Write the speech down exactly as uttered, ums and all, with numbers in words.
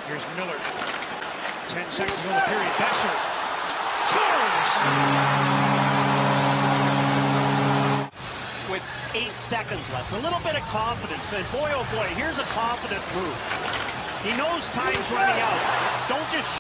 Here's Miller. Ten seconds to go in the period. Besser scores! With eight seconds left. A little bit of confidence. And boy, oh boy, here's a confident move. He knows time's running out. Don't just